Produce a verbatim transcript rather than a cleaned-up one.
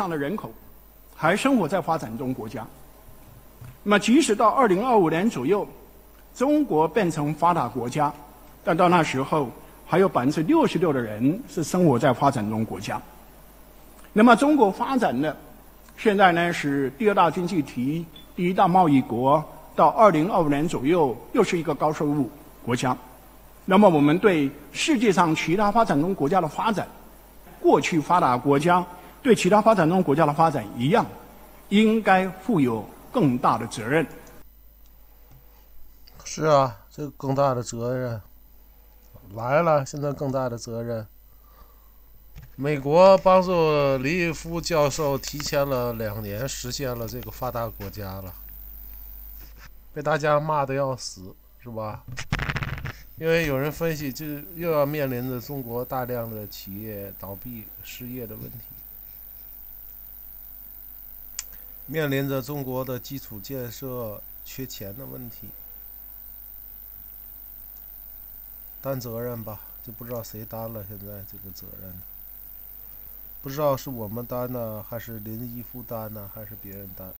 上的人口还生活在发展中国家。那么，即使到二零二五年左右，中国变成发达国家，但到那时候还有百分之六十六的人是生活在发展中国家。那么，中国发展的现在呢是第二大经济体、第一大贸易国，到二零二五年左右又是一个高收入国家。那么，我们对世界上其他发展中国家的发展，过去发达国家对其他发展中国家的发展一样，应该负有更大的责任。 是啊，这个更大的责任来了，现在更大的责任。美国帮助李毅夫教授提前了两年实现了这个发达国家了，被大家骂得要死，是吧？因为有人分析，这又要面临着中国大量的企业倒闭、失业的问题，面临着中国的基础建设缺钱的问题。担责任吧，就不知道谁担了现在这个责任，不知道是我们担呢，还是林毅夫担呢，还是别人担。